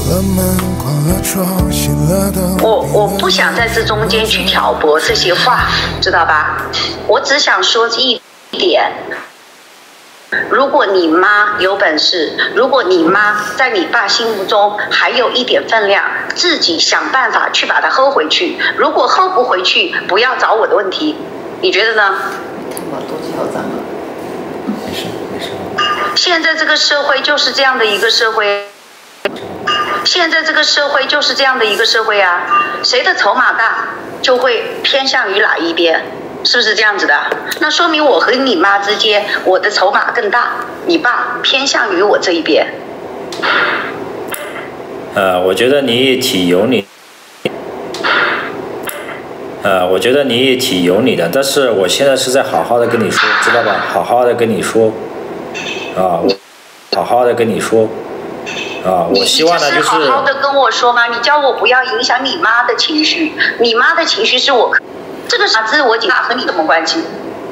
我不想在这中间去挑拨这些话，知道吧？我只想说一点。如果你妈有本事，如果你妈在你爸心目中还有一点分量，自己想办法去把它hold回去。如果hold不回去，不要找我的问题，你觉得呢？ 没事没事。 现在这个社会就是这样的一个社会，现在这个社会就是这样的一个社会啊，谁的筹码大，就会偏向于哪一边。是不是这样子的？那说明我和你妈之间，我的筹码更大，你爸偏向于我这一边。 我觉得你也挺有理。我觉得你也挺有理的，但是我现在是在好好的跟你说，知道吧？好好的跟你说，我好好的跟你说，我希望呢就是。 你好好的跟我说吗？你叫我不要影响你妈的情绪，你妈的情绪是我。这个傻子，我警察和你什么关系？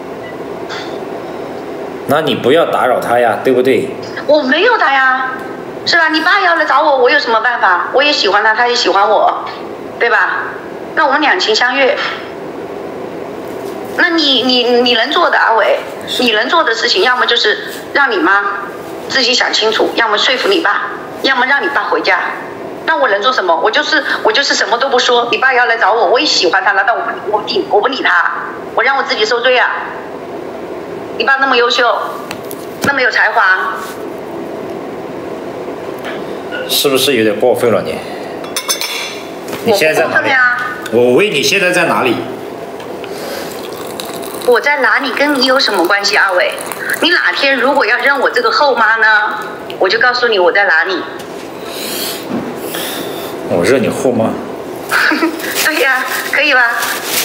那你不要打扰他呀，对不对？ 我没有他呀，是吧？你爸要来找我，我有什么办法？我也喜欢他，他也喜欢我，对吧？那我们两情相悦。那你能做的，阿伟，你能做的事情，要么就是让你妈自己想清楚，要么说服你爸，要么让你爸回家。那我能做什么？我就是什么都不说。你爸要来找我，我也喜欢他，难道我不理他？我让我自己受罪啊？你爸那么优秀，那么有才华， 是不是有点过分了你？你现在在哪里？我问你现在在哪里？ 我在哪里跟你有什么关系，阿伟？你哪天如果要认我这个后妈呢，我就告诉你我在哪里。 我认你后妈。 对呀，可以吧？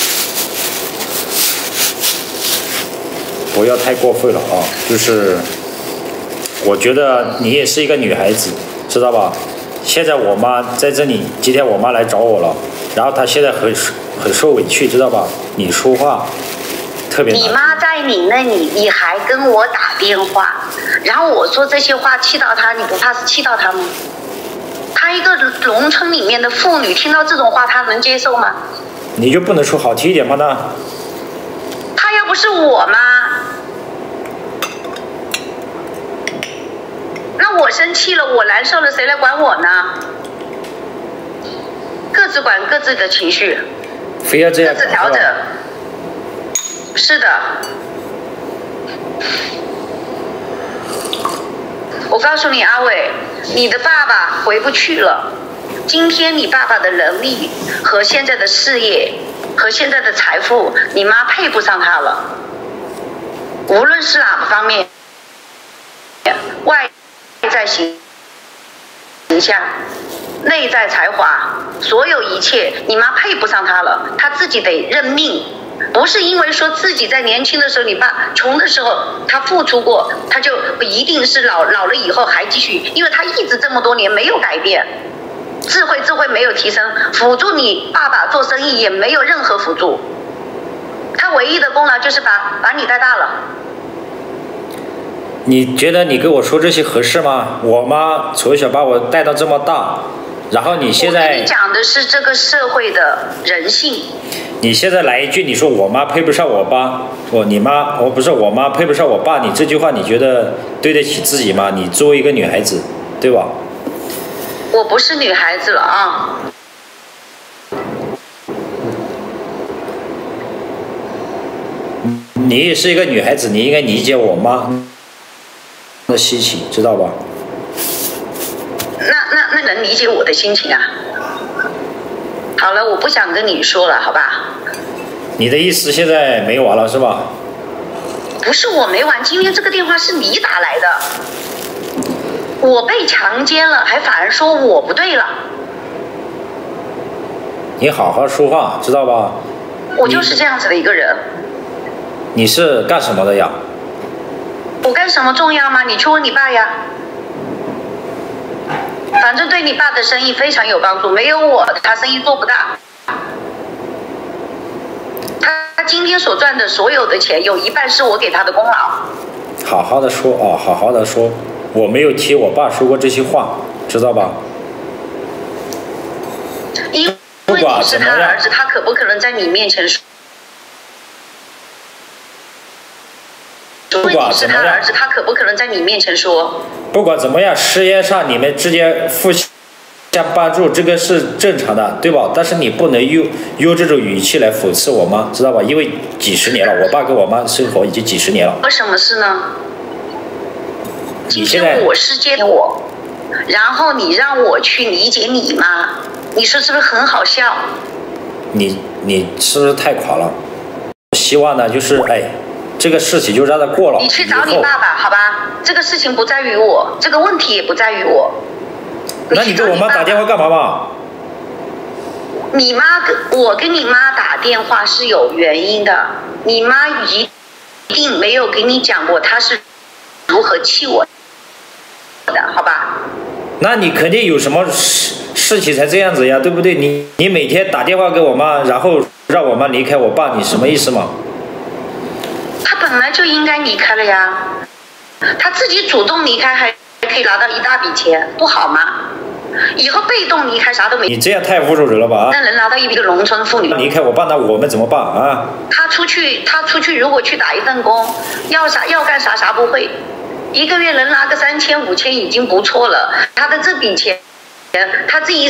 不要太过分了啊！就是我觉得你也是一个女孩子，知道吧？现在我妈在这里，今天我妈来找我了，然后她现在很受委屈，知道吧？你说话特别难。 你妈在你那里，你还跟我打电话，然后我说这些话气到她，你不怕是气到她吗？她一个农村里面的妇女，听到这种话，她能接受吗？ 你就不能说好听一点吗？ 她要不是我妈，那我生气了，我难受了，谁来管我呢？各自管各自的情绪， 非要这样各自调整。是的，我告诉你，阿伟，你的爸爸回不去了。今天你爸爸的能力和现在的事业和现在的财富，你妈配不上他了。无论是哪个方面，外在形象、内在才华，所有一切，你妈配不上他了，他自己得认命。不是因为说自己在年轻的时候，你爸穷的时候他付出过，他就一定是老了以后还继续，因为他一直这么多年没有改变，智慧没有提升，辅助你爸爸做生意也没有任何辅助，他唯一的功劳就是把你带大了。 你觉得你跟我说这些合适吗？我妈从小把我带到这么大，然后你现在我跟你讲的是这个社会的人性。 你现在来一句，你说我妈配不上我爸，我妈配不上我爸，你这句话你觉得对得起自己吗？你作为一个女孩子，对吧？ 我不是女孩子了啊。 你也是一个女孩子，你应该理解我妈的心情，知道吧？ 那能理解我的心情啊？好了，我不想跟你说了，好吧？ 你的意思现在没完了是吧？ 不是我没完，今天这个电话是你打来的，我被强奸了，还反而说我不对了。 你好好说话，知道吧？ 我就是这样子的一个人。 你是干什么的呀？ 我干什么重要吗？你去问你爸呀。反正对你爸的生意非常有帮助，没有我他生意做不大。他今天所赚的所有的钱，有一半是我给他的功劳。 好好的说啊，好好的说，我没有听我爸说过这些话，知道吧？ 因为你是他儿子，他可不可能在你面前说？因为你是他儿子，他可不可能在你面前说？ 不管怎么样，事业上你们之间互相帮助，这个是正常的，对吧？但是你不能用这种语气来讽刺我妈，知道吧？因为几十年了，我爸跟我妈生活已经几十年了。 有什么事呢？ 你现在我是接我，然后你让我去理解你妈，你说是不是很好笑？ 你是不是太垮了？希望呢，就是这个事情就让它过了。 你去找你爸爸，好吧？这个事情不在于我，这个问题也不在于我。 那你给我妈打电话干嘛嘛？ 我跟你妈打电话是有原因的，你妈一定没有给你讲过她是如何气我的，好吧？ 那你肯定有什么事情才这样子呀，对不对？你每天打电话给我妈，然后让我妈离开我爸，你什么意思嘛？ 他本来就应该离开了呀，他自己主动离开还可以拿到一大笔钱，不好吗？以后被动离开啥都没。 你这样太侮辱人了吧？ 那能拿到一笔的农村妇女。 离开我爸，那我们怎么办啊？ 他出去如果去打一份工，要干啥不会，一个月能拿个3000、5000已经不错了。他的这笔钱，他自己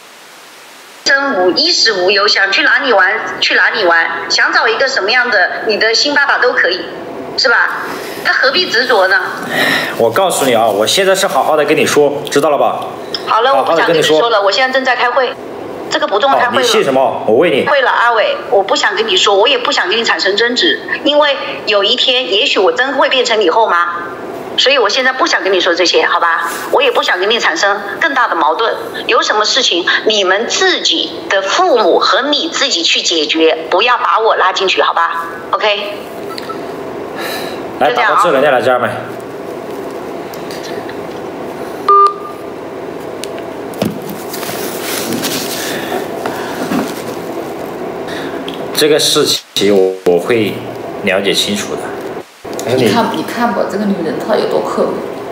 衣食无忧，想去哪里玩去哪里玩，想找一个什么样的你的新爸爸都可以，是吧？他何必执着呢？ 我告诉你啊，我现在是好好的跟你说，知道了吧？ 好了，我不想跟你说了，我现在正在开会，这个不重要，开会了。 你信什么？我问你。 会了，阿伟，我不想跟你说，我也不想跟你产生争执，因为有一天，也许我真会变成你后妈。所以我现在不想跟你说这些，好吧？我也不想跟你产生更大的矛盾。有什么事情，你们自己的父母和你自己去解决，不要把我拉进去，好吧 ？OK。 来，打个智能电来，家人们。这个事情我会了解清楚的。 你看吧，这个女人她有多可恶。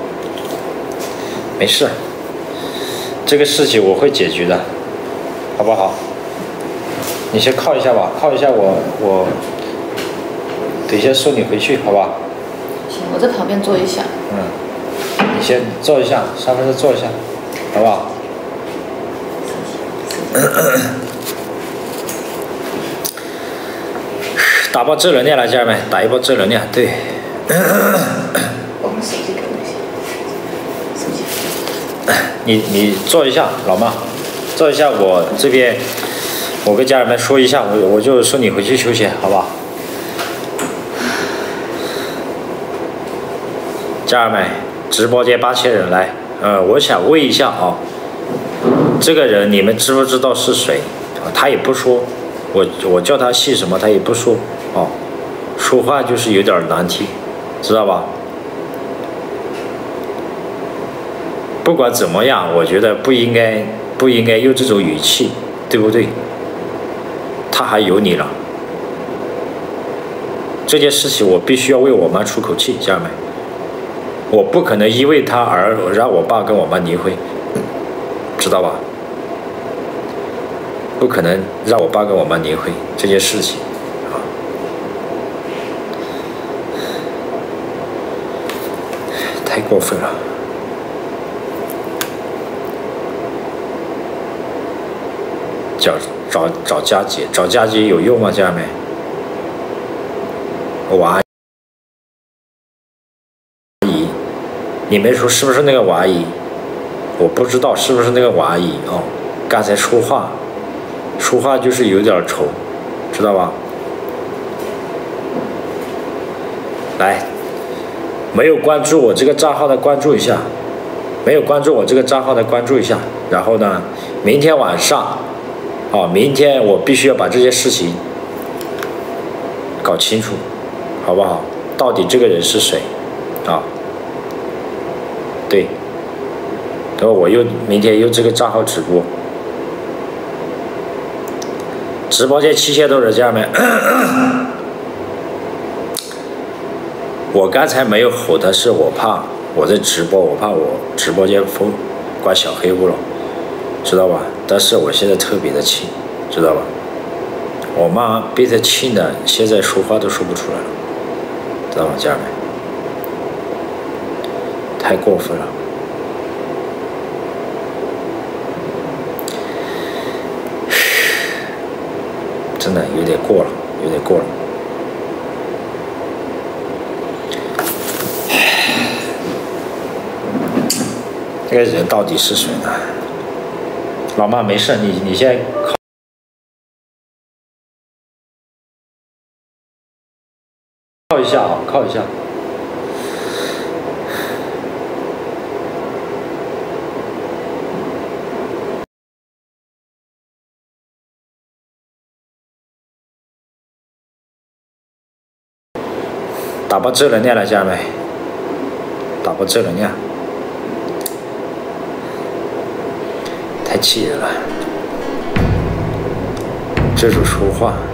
没事，这个事情我会解决的，好不好？你先靠一下吧，靠一下我等一下送你回去，好吧？ 行，我在旁边坐一下。 你先坐一下，沙发上坐一下，好不好？打包正能量来，家人们，打一波正能量，对。 我们手机给我一下，手机。 你坐一下，老妈，坐一下，我这边，我跟家人们说一下，我就送你回去休息，好不好？家人们，直播间8000人来，我想问一下啊，这个人你们知不知道是谁？他也不说，我叫他姓什么，他也不说，说话就是有点难听，知道吧？不管怎么样，我觉得不应该用这种语气，对不对？他还有你了，这件事情我必须要为我妈出口气，家人们，我不可能因为他而让我爸跟我妈离婚，知道吧？不可能让我爸跟我妈离婚这件事情啊，太过分了。找佳姐，找佳姐有用吗？家人们，我阿姨，你们说是不是那个我阿姨？我不知道是不是那个我阿姨哦。刚才说话就是有点丑，知道吧？来，没有关注我这个账号的关注一下，没有关注我这个账号的关注一下。然后呢，明天晚上。明天我必须要把这件事情搞清楚，好不好？到底这个人是谁？对，然后我明天用这个账号直播，直播间7000多人，家人们，我刚才没有吼的是我怕我在直播，我怕我直播间关小黑屋了。 知道吧？但是我现在特别的气，知道吧？我妈被她气的，现在说话都说不出来了，知道吗，家人们？太过分了。真的有点过了，有点过了。这个人到底是谁呢？老妈没事，你先靠一下啊，靠一下。打爆正能量了，家人们，打爆正能量，太气人了，这种说话。